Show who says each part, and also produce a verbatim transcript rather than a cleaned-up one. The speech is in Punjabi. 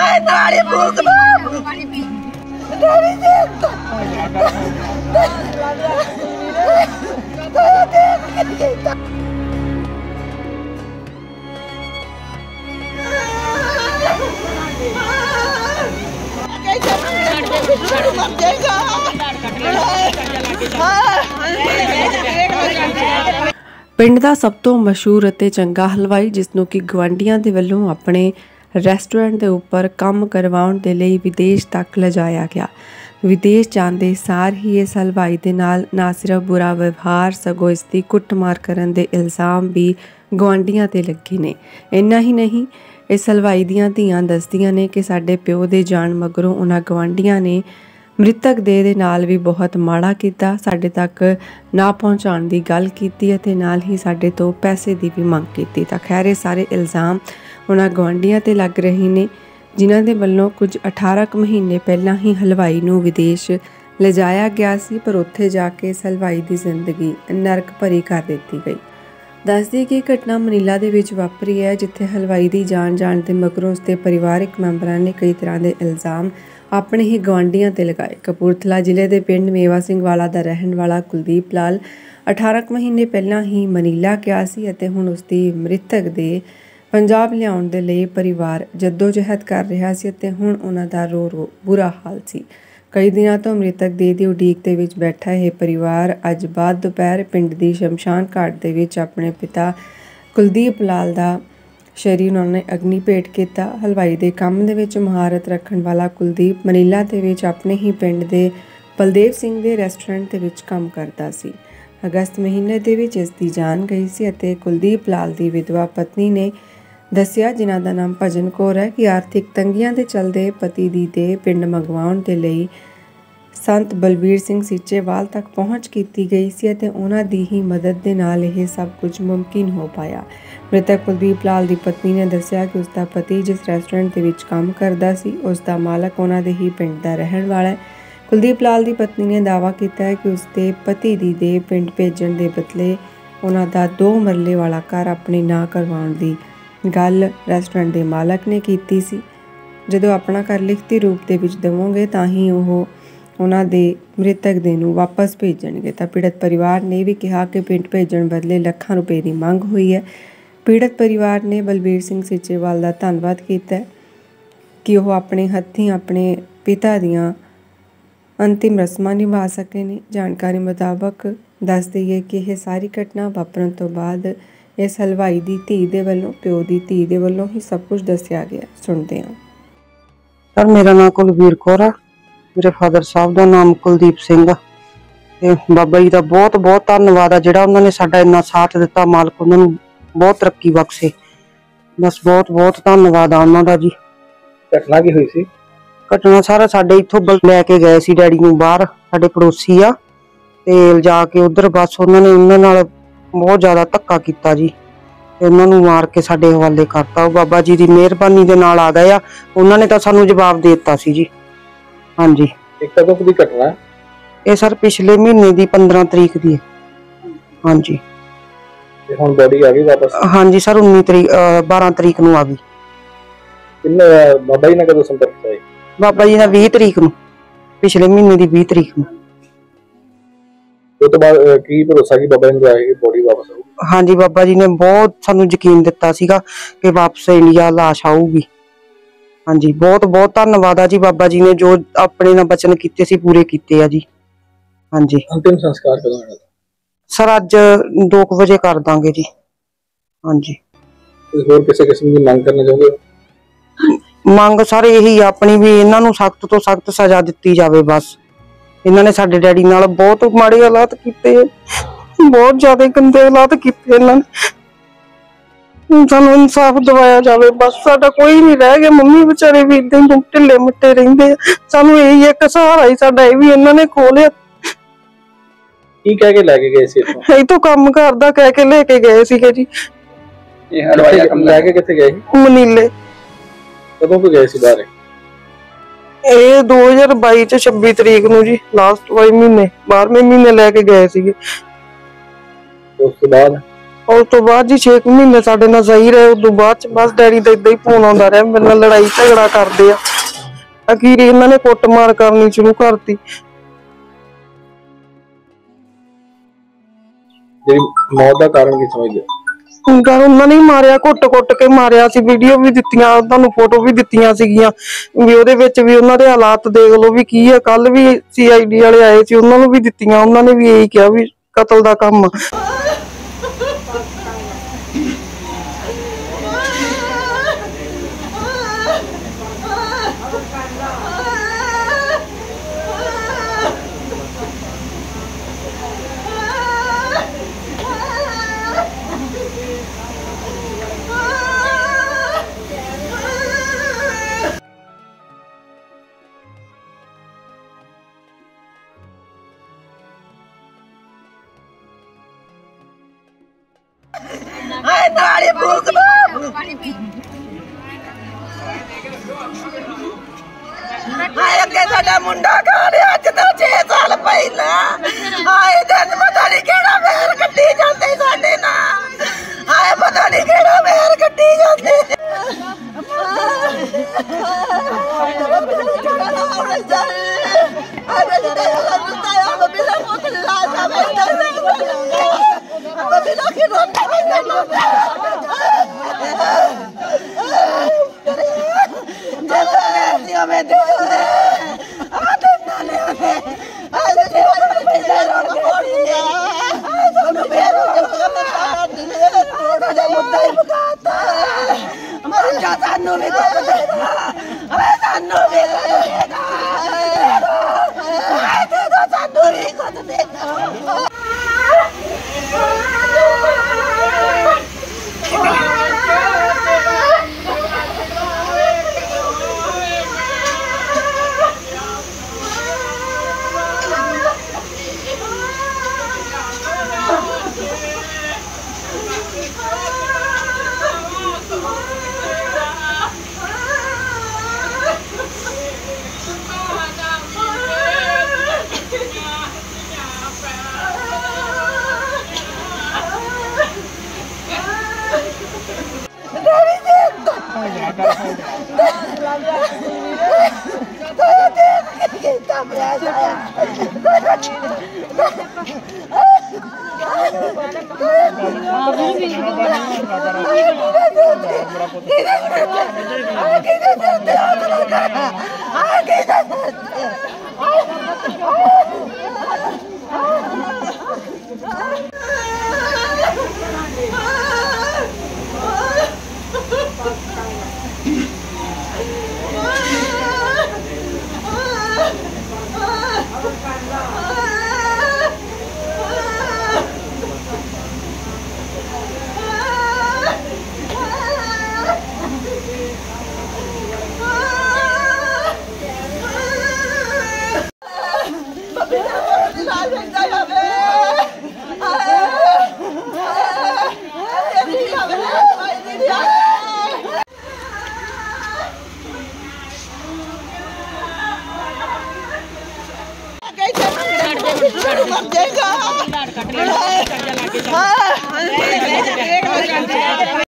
Speaker 1: ਪਿੰਡ ਦਾ ਸਭ ਤੋਂ ਮਸ਼ਹੂਰ ਅਤੇ ਚੰਗਾ ਹਲਵਾਈ, ਜਿਸ ਨੂੰ ਕਿ ਗਵਾਂਢੀਆਂ ਦੇ ਵੱਲੋਂ ਆਪਣੇ ਰੈਸਟੋਰੈਂਟ ਦੇ ਉੱਪਰ ਕੰਮ ਕਰਵਾਉਣ ਦੇ ਲਈ ਵਿਦੇਸ਼ ਤੱਕ ਲਿਜਾਇਆ ਗਿਆ। ਵਿਦੇਸ਼ ਜਾਂਦੇ ਸਾਰ ਹੀ ਇਸ ਹਲਵਾਈ ਦੇ ਨਾਲ ਨਾ ਸਿਰਫ ਬੁਰਾ ਵਿਵਹਾਰ, ਸਗੋਂ ਇਸ ਦੀ ਕੁੱਟਮਾਰ ਕਰਨ ਦੇ ਇਲਜ਼ਾਮ ਵੀ ਗਵਾਂਢੀਆਂ 'ਤੇ ਲੱਗੇ ਨੇ। ਇੰਨਾ ਹੀ ਨਹੀਂ, ਇਸ ਹਲਵਾਈ ਦੀਆਂ ਧੀਆਂ ਦੱਸਦੀਆਂ ਨੇ ਕਿ ਸਾਡੇ ਪਿਓ ਦੇ ਜਾਣ ਮਗਰੋਂ ਉਹਨਾਂ ਗਵਾਂਢੀਆਂ ਨੇ ਮ੍ਰਿਤਕ ਦੇਹ ਦੇ ਨਾਲ ਵੀ ਬਹੁਤ ਮਾੜਾ ਕੀਤਾ, ਸਾਡੇ ਤੱਕ ਨਾ ਪਹੁੰਚਾਉਣ ਦੀ ਗੱਲ ਕੀਤੀ ਅਤੇ ਨਾਲ ਹੀ ਸਾਡੇ ਤੋਂ ਪੈਸੇ ਦੀ ਵੀ ਮੰਗ ਕੀਤੀ। ਤਾਂ ਖੈਰ ਇਹ ਸਾਰੇ ਇਲਜ਼ਾਮ ਉਹਨਾਂ ਗਵਾਂਢੀਆਂ 'ਤੇ ਲੱਗ ਰਹੇ ਨੇ, ਜਿਨ੍ਹਾਂ ਦੇ ਵੱਲੋਂ ਕੁਝ ਅਠਾਰਾਂ ਕੁ ਮਹੀਨੇ ਪਹਿਲਾਂ ਹੀ ਹਲਵਾਈ ਨੂੰ ਵਿਦੇਸ਼ ਲਿਜਾਇਆ ਗਿਆ ਸੀ, ਪਰ ਉੱਥੇ ਜਾ ਕੇ ਇਸ ਹਲਵਾਈ ਦੀ ਜ਼ਿੰਦਗੀ ਨਰਕ ਭਰੀ ਕਰ ਦਿੱਤੀ ਗਈ। ਦੱਸਦੀ ਕਿ ਘਟਨਾ ਮਨੀਲਾ ਦੇ ਵਿੱਚ ਵਾਪਰੀ ਹੈ, ਜਿੱਥੇ ਹਲਵਾਈ ਦੀ ਜਾਣ ਜਾਣ ਦੇ ਮਗਰੋਂ ਉਸਦੇ ਪਰਿਵਾਰਕ ਮੈਂਬਰਾਂ ਨੇ ਕਈ ਤਰ੍ਹਾਂ ਦੇ ਇਲਜ਼ਾਮ ਆਪਣੇ ਹੀ ਗਵਾਂਢੀਆਂ 'ਤੇ ਲਗਾਏ। ਕਪੂਰਥਲਾ ਜ਼ਿਲ੍ਹੇ ਦੇ ਪਿੰਡ ਮੇਵਾ ਸਿੰਘ ਵਾਲਾ ਦਾ ਰਹਿਣ ਵਾਲਾ ਕੁਲਦੀਪ ਲਾਲ ਅਠਾਰਾਂ ਕੁ ਮਹੀਨੇ ਪਹਿਲਾਂ ਹੀ ਮਨੀਲਾ ਗਿਆ ਸੀ ਅਤੇ ਹੁਣ ਉਸਦੀ ਮ੍ਰਿਤਕ ਦੇ ਪੰਜਾਬ ਲਿਆਉਣ ਦੇ ਲਈ ਪਰਿਵਾਰ ਜੱਦੋ-ਜਹਿਦ ਕਰ ਰਿਹਾ ਸੀ ਅਤੇ ਹੁਣ ਉਹਨਾਂ ਦਾ ਰੋ ਰੋ ਬੁਰਾ ਹਾਲ ਸੀ। ਕਈ ਦਿਨਾਂ ਤੋਂ ਮ੍ਰਿਤਕ ਦੇਹ ਦੀ ਉਡੀਕ ਦੇ ਵਿੱਚ ਬੈਠਾ ਇਹ ਪਰਿਵਾਰ ਅੱਜ ਬਾਅਦ ਦੁਪਹਿਰ ਪਿੰਡ ਦੀ ਸ਼ਮਸ਼ਾਨ ਘਾਟ ਦੇ ਵਿੱਚ ਆਪਣੇ ਪਿਤਾ ਕੁਲਦੀਪ ਲਾਲ ਦਾ ਸ਼ਰੀਰ ਉਹਨਾਂ ਨੇ ਅਗਨੀ ਭੇਟ ਕੀਤਾ। ਹਲਵਾਈ ਦੇ ਕੰਮ ਦੇ ਵਿੱਚ ਮਹਾਰਤ ਰੱਖਣ ਵਾਲਾ ਕੁਲਦੀਪ ਮਨੀਲਾ ਦੇ ਵਿੱਚ ਆਪਣੇ ਹੀ ਪਿੰਡ ਦੇ ਬਲਦੇਵ ਸਿੰਘ ਦੇ ਰੈਸਟੋਰੈਂਟ ਦੇ ਵਿੱਚ ਕੰਮ ਕਰਦਾ ਸੀ। ਅਗਸਤ ਮਹੀਨੇ ਦੇ ਵਿੱਚ ਇਸ ਦੀ ਜਾਨ ਗਈ ਸੀ ਅਤੇ ਕੁਲਦੀਪ ਲਾਲ ਦੀ ਵਿਧਵਾ ਪਤਨੀ ਨੇ ਦੱਸਿਆ, ਜਿਨ੍ਹਾਂ ਦਾ ਨਾਮ ਭਜਨ ਕੌਰ ਹੈ, ਕਿ ਆਰਥਿਕ ਤੰਗੀਆਂ ਦੇ ਚਲਦੇ ਪਤੀ ਦੀ ਦੇਹ ਪਿੰਡ ਮੰਗਵਾਉਣ ਦੇ ਲਈ ਸੰਤ ਬਲਬੀਰ ਸਿੰਘ ਸੀਚੇਵਾਲ ਤੱਕ ਪਹੁੰਚ ਕੀਤੀ ਗਈ ਸੀ ਅਤੇ ਉਹਨਾਂ ਦੀ ਹੀ ਮਦਦ ਦੇ ਨਾਲ ਇਹ ਸਭ ਕੁਝ ਮੁਮਕਿਨ ਹੋ ਪਾਇਆ। ਮ੍ਰਿਤਕ ਕੁਲਦੀਪ ਲਾਲ ਦੀ ਪਤਨੀ ਨੇ ਦੱਸਿਆ ਕਿ ਉਸਦਾ ਪਤੀ ਜਿਸ ਰੈਸਟੋਰੈਂਟ ਦੇ ਵਿੱਚ ਕੰਮ ਕਰਦਾ ਸੀ, ਉਸ ਦਾ ਮਾਲਕ ਉਹਨਾਂ ਦੇ ਹੀ ਪਿੰਡ ਦਾ ਰਹਿਣ ਵਾਲਾ ਹੈ। ਕੁਲਦੀਪ ਲਾਲ ਦੀ ਪਤਨੀ ਨੇ ਦਾਅਵਾ ਕੀਤਾ ਹੈ ਕਿ ਉਸਦੇ ਪਤੀ ਦੀ ਦੇਹ ਪਿੰਡ ਭੇਜਣ ਦੇ ਬਦਲੇ ਉਹਨਾਂ ਦਾ ਦੋ ਮਰਲੇ ਵਾਲਾ ਘਰ ਆਪਣੇ ਨਾਂ ਕਰਵਾਉਣ ਦੀ ਗੱਲ ਰੈਸਟੋਰੈਂਟ ਦੇ ਮਾਲਕ ਨੇ ਕੀਤੀ ਸੀ। ਜਦੋਂ ਆਪਣਾ ਘਰ ਲਿਖਤੀ ਰੂਪ ਦੇ ਵਿੱਚ ਦੇਵੋਗੇ ਤਾਂ ਹੀ ਉਹ ਉਹਨਾਂ ਦੇ ਮ੍ਰਿਤਕ ਦੇਹ ਨੂੰ ਵਾਪਸ ਭੇਜਣਗੇ। ਤਾਂ ਪੀੜਤ ਪਰਿਵਾਰ ਨੇ ਵੀ ਕਿਹਾ ਕਿ ਪਿੰਡ ਭੇਜਣ ਬਦਲੇ ਲੱਖਾਂ ਰੁਪਏ ਦੀ ਮੰਗ ਹੋਈ ਹੈ। ਪੀੜਤ ਪਰਿਵਾਰ ਨੇ ਬਲਬੀਰ ਸਿੰਘ ਸੀਚੇਵਾਲ ਦਾ ਧੰਨਵਾਦ ਕੀਤਾ ਕਿ ਉਹ ਆਪਣੇ ਹੱਥੀਂ ਆਪਣੇ ਪਿਤਾ ਦੀਆਂ ਅੰਤਿਮ ਰਸਮਾਂ ਨਿਭਾ ਸਕੇ ਨੇ। ਜਾਣਕਾਰੀ ਮੁਤਾਬਕ ਦੱਸ ਦਈਏ ਕਿ ਇਹ ਸਾਰੀ ਘਟਨਾ ਵਾਪਰਨ ਤੋਂ ਬਾਅਦ ਇਸ ਹਲਵਾਈ ਦੀ ਧੀ ਦੇ ਵੱਲੋਂ ਪਿਓ ਦੀ ਧੀ ਦੇ ਵੱਲੋਂ ਹੀ ਸਭ ਕੁਝ ਦੱਸਿਆ ਗਿਆ। ਸੁਣਦੇ ਹਾਂ।
Speaker 2: ਸਰ, ਮੇਰਾ ਨਾਮ ਕੁਲਵੀਰ ਕੌਰ ਆ, ਮੇਰੇ ਫਾਦਰ ਸਾਹਿਬ ਦਾ ਨਾਮ ਕੁਲਦੀਪ ਸਿੰਘ ਆ ਤੇ ਬਾਬਾ ਜੀ ਦਾ ਬਹੁਤ ਬਹੁਤ ਧੰਨਵਾਦ ਆ, ਜਿਹੜਾ ਉਹਨਾਂ ਨੇ ਸਾਡਾ ਇੰਨਾ ਸਾਥ ਦਿੱਤਾ। ਮਾਲਕ ਉਹਨਾਂ ਨੂੰ ਬਹੁਤ ਤਰੱਕੀ ਬਖਸ਼ੇ। ਬਸ ਬਹੁਤ ਬਹੁਤ ਧੰਨਵਾਦ ਆ ਉਹਨਾਂ ਦਾ ਜੀ।
Speaker 3: ਘਟਨਾ ਕੀ ਹੋਈ ਸੀ?
Speaker 2: ਘਟਨਾ ਸਾਰਾ ਸਾਡੇ ਇੱਥੋਂ ਲੈ ਕੇ ਗਏ ਸੀ ਡੈਡੀ ਨੂੰ ਬਾਹਰ, ਸਾਡੇ ਪੜੋਸੀ ਆ, ਤੇ ਲਿਜਾ ਕੇ ਉਧਰ ਬਸ ਉਹਨਾਂ ਨੇ ਉਹਨਾਂ ਨਾਲ ਬਹੁਤ ਜ਼ਿਆਦਾ ਧੱਕਾ ਕੀਤਾ ਜੀ ਤੇ ਉਹਨਾਂ ਨੂੰ ਮਾਰ ਕੇ ਸਾਡੇ ਹਵਾਲੇ ਕਰਤਾ। ਉਹ ਬਾਬਾ ਜੀ ਦੀ ਮਿਹਰਬਾਨੀ ਦੇ ਨਾਲ ਆ ਗਏ ਆ, ਉਹਨਾਂ ਨੇ ਤਾਂ ਸਾਨੂੰ ਜਵਾਬ ਦੇ ਦਿੱਤਾ ਸੀ ਜੀ। ਹਾਂਜੀ।
Speaker 3: ਇਹ ਕਦੋਂ ਦੀ ਘਟਨਾ ਹੈ?
Speaker 2: ਇਹ ਸਰ ਪਿਛਲੇ ਮਹੀਨੇ ਦੀ ਪੰਦਰਾਂ ਤਰੀਕ ਦੀ ਹੈ। ਹਾਂਜੀ।
Speaker 3: ਤੇ ਹੁਣ ਬੋਡੀ ਆ ਗਈ ਵਾਪਸ?
Speaker 2: ਹਾਂਜੀ ਸਰ, ਉੱਨੀ ਤਰੀਕ ਬਾਰਾਂ ਤਰੀਕ ਨੂੰ ਆ ਗਈ।
Speaker 3: ਕਿੰਨੇ ਬਾਬਾ ਜੀ ਨੇ ਕਦੋਂ ਸੰਪਰਕ ਕੀਤਾ?
Speaker 2: ਬਾਬਾ ਜੀ ਨੇ ਵੀਹ ਤਰੀਕ ਨੂੰ, ਪਿਛਲੇ ਮਹੀਨੇ ਦੀ ਵੀਹ ਤਰੀਕ ਨੂੰ।
Speaker 3: ਉਸ ਤੋਂ ਬਾਅਦ ਕੀ ਭਰੋਸਾ ਕੀ ਬਾਬਾ ਜੀ ਨੇ ਆਏਗੀ ਬੋਡੀ ਵਾਪਸ ਆਊਗੀ?
Speaker 2: ਹਾਂਜੀ, ਬਾਬਾ ਜੀ ਨੇ ਬਹੁਤ ਸਾਨੂੰ ਯਕੀਨ ਦਿੱਤਾ ਸੀਗਾ ਕਿ ਵਾਪਸ ਇੰਡੀਆ ਲਾਸ਼ ਆਊਗੀ। ਹਾਂਜੀ, ਬਹੁਤ ਬਹੁਤ ਧੰਨਵਾਦ ਆ ਜੀ ਬਾਬਾ ਜੀ ਨੇ, ਜੋ ਆਪਣੇ ਨਾਲ ਬਚਨ ਕੀਤੇ ਸੀ ਪੂਰੇ ਕੀਤੇ ਆ ਜੀ। ਹਾਂਜੀ।
Speaker 3: ਅੰਤਿਮ ਸੰਸਕਾਰ ਕਦੋਂ ਹੋਣਾ
Speaker 2: ਸਰ? ਅੱਜ ਦੋ ਕੁ ਵਜੇ ਕਰ ਦਾਂਗੇ ਜੀ। ਹਾਂਜੀ।
Speaker 3: ਹੋਰ ਕਿਸੇ ਕਿਸਮ ਦੀ ਮੰਗ ਕਰਨਾ ਚਾਹੁੰਦੇ ਹੋ?
Speaker 2: ਮੰਗ ਸਰ ਇਹੀ ਆਪਣੀ ਵੀ ਇਹਨਾਂ ਨੂੰ ਸਖਤ ਤੋਂ ਸਖਤ ਸਜ਼ਾ ਦਿੱਤੀ ਜਾਵੇ। ਬਸ ਇਹਨਾਂ ਨੇ ਸਾਡੇ ਡੈਡੀ ਨਾਲ ਬਹੁਤ ਮਾੜੇ ਹਾਲਾਤ ਕੀਤੇ, ਬਹੁਤ ਜ਼ਿਆਦਾ ਗੰਦੇ ਹਾਲਾਤ ਕੀਤੇ ਇਹਨਾਂ ਨੇ। ਸਾਨੂੰ ਇਨਸਾਫ ਦਿਵਾਇਆ ਜਾਵੇ ਬਸ। ਸਾਡਾ ਕੋਈ ਨਹੀਂ ਰਹਿ ਗਿਆ। ਮੰਮੀ ਵਿਚਾਰੇ ਵੀ ਏਦਾਂ ਹੀ ਢਿੱਲੇ ਮਿੱਟੇ ਰਹਿੰਦੇ ਆ। ਸਾਨੂੰ ਇਹੀ ਇੱਕ ਸਹਾਰਾ ਹੀ ਸਾਡਾ, ਇਹ ਵੀ ਇਹਨਾਂ ਨੇ ਖੋਲਿਆ।
Speaker 3: ਕੀ ਕਹਿ ਕੇ ਲੈ ਕੇ ਗਏ ਸੀ ਇੱਥੋਂ?
Speaker 2: ਇੱਥੋਂ ਕੰਮ ਕਰਦਾ ਕਹਿ ਕੇ ਲੈ ਕੇ ਗਏ ਸੀਗੇ ਜੀ।
Speaker 3: ਇਹ ਹਲਵਾਈ ਕੰਮ ਲੈ ਕੇ ਕਿੱਥੇ ਗਏ?
Speaker 2: ਮਨੀਲੇ।
Speaker 3: ਕਦੋਂ ਤੋਂ ਗਏ ਸੀ ਬਾਹਰ?
Speaker 2: ਇਹ ਦੋ ਹਜ਼ਾਰ ਬਾਈ ਚ ਛੱਬੀ ਤਰੀਕ ਨੂੰ ਜੀ, ਲਾਸਟ ਵਾਈ ਮਹੀਨੇ ਬਾਰਵੇਂ ਮਹੀਨੇ ਲੈ ਕੇ ਗਏ ਸੀਗੇ।
Speaker 3: ਉਸ ਤੋਂ ਬਾਅਦ
Speaker 2: ਉਸ ਤੋਂ ਬਾਅਦ ਜੀ ਛੇ ਮਹੀਨੇ ਸਾਡੇ ਨਾਲ ਸਹੀ ਰਹੇ। ਉਸ ਤੋਂ ਬਾਅਦ ਚ ਬਸ ਡੈਡੀ ਦਾ ਏਦਾਂ ਹੀ ਫੋਨ ਆਉਂਦਾ ਰਿਹਾ, ਮੇਰੇ ਨਾਲ ਲੜਾਈ ਝਗੜਾ ਕਰਦੇ ਆ। ਅਖੀਰ ਇਹਨਾਂ ਨੇ ਕੁੱਟਮਾਰ ਕਰਨੀ ਸ਼ੁਰੂ ਕਰਤੀ।
Speaker 3: ਮੌਤ ਦਾ ਕਾਰਨ ਕੀ ਸਮਝਦੇ?
Speaker 2: ਉਹਨਾਂ ਨੇ ਮਾਰਿਆ, ਘੁੱਟ ਘੁੱਟ ਕੇ ਮਾਰਿਆ ਸੀ। ਵੀਡੀਓ ਵੀ ਦਿੱਤੀਆਂ, ਤੁਹਾਨੂੰ ਫੋਟੋ ਵੀ ਦਿੱਤੀਆਂ ਸੀਗੀਆਂ ਵੀ ਉਹਦੇ ਵਿੱਚ ਵੀ ਉਹਨਾਂ ਦੇ ਹਾਲਾਤ ਦੇਖ ਲਓ ਵੀ ਕੀ ਆ। ਕੱਲ ਵੀ ਸੀ ਆਈ ਡੀ ਵਾਲੇ ਆਏ ਸੀ, ਉਹਨਾਂ ਨੂੰ ਵੀ ਦਿੱਤੀਆਂ। ਉਹਨਾਂ ਨੇ ਵੀ ਇਹੀ ਕਿਹਾ ਵੀ ਕਤਲ ਦਾ ਕੰਮ।
Speaker 4: Ay, naali buka ba? Ay, ਅੱਗੇ ਸਾਡਾ ਮੁੰਡਾ ਘਰ ਅੱਜ ਤੋਂ ਛੇ ਸਾਲ ਪਹਿਲਾਂ ਆਏ ਦਿਨ ਪਤਾ ਨਹੀਂ ਕਿਹੜਾ ਵੇਰ ਕੱਢੀ ਜਾਂਦੇ ਸਾਡੇ ਨਾਲ। ਆਏ ਪਤਾ ਨਹੀਂ ਕਿਹੜਾ ਵੇਰ ਕੱਢੀ ਜਾਂਦੇ। ਸਾਨੂੰ ਵੀ ਕੁਝ ਦੇ ਦਾ, ਸਾਨੂੰ ਵੀ ਕੁਝ ਦੇ ਦਾ, ਸਾਨੂੰ ਵੀ ਕੁਝ ਦੇ ਦਾ। मर जाएगा।